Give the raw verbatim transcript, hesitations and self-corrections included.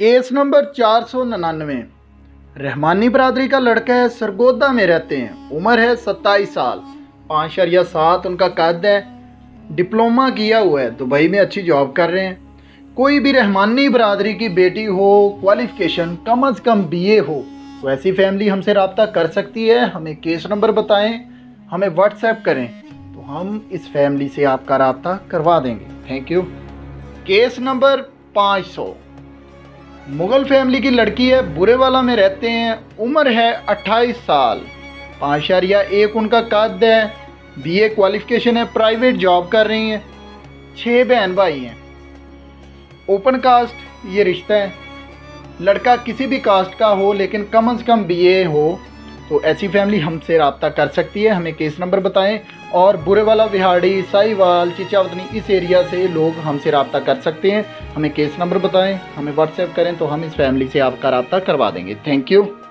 Case number चार सौ निन्यानवे। रहमानी बरादरी का लड़का है, सरगोदा में रहते हैं, उम्र है सत्ताईस साल, पाँच शरिया सात उनका कद है, डिप्लोमा किया हुआ है, दुबई में अच्छी जॉब कर रहे हैं। कोई भी रहमानी बरादरी की बेटी हो, क्वालिफिकेशन कम अज़ कम बीए हो, तो ऐसी फैमिली हमसे रब्ता कर सकती है। हमें केस नंबर बताएं, हमें व्हाट्सएप करें, तो हम इस फैमिली से आपका रब्ता करवा देंगे। Thank you. केस नंबर पाँच सौ। मुगल फैमिली की लड़की है, बुरेवाला में रहते हैं, उम्र है अट्ठाईस साल, पाँच शरिया एक उनका कद है, बीए क्वालिफिकेशन है, प्राइवेट जॉब कर रही हैं, छः बहन भाई हैं, ओपन कास्ट ये रिश्ता है। लड़का किसी भी कास्ट का हो लेकिन कम अज़ कम बीए हो, तो ऐसी फैमिली हमसे रब्ता कर सकती है। हमें केस नंबर बताएं। और बुरेवाला, विहाड़ी, साहिवाल, चिचावतनी इस एरिया से लोग हमसे रब्ता कर सकते हैं। हमें केस नंबर बताएं, हमें व्हाट्सएप करें, तो हम इस फैमिली से आपका रब्ता करवा देंगे। Thank you.